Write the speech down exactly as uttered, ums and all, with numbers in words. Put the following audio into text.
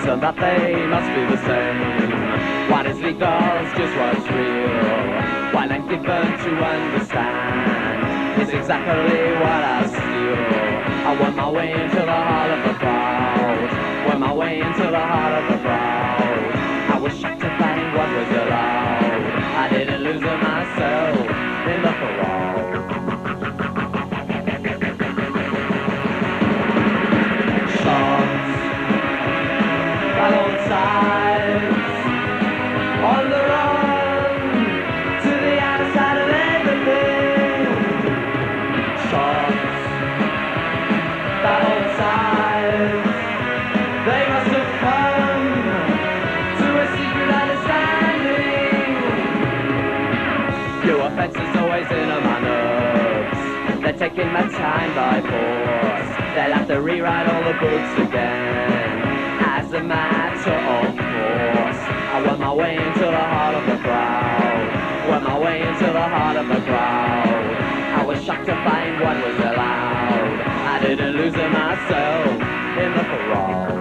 and that they must be the same. What is legal is just what's real, while I'm given to understand is exactly what I steal. I won my way into the heart of the crowd, won my way into the heart of the crowd. I was shocked to find what was allowed. I didn't lose myself in the parole. Shots on all sides, on the run to the other side of everything. Shots on all sides, they must have come to a secret understanding. Your offense is always in my nerves. They're taking my time by force. They'll have to rewrite all the books again, as a matter of course. I won my way into the heart of the crowd, won my way into the heart of the crowd. I was shocked to find what was allowed. I didn't lose myself in the parole.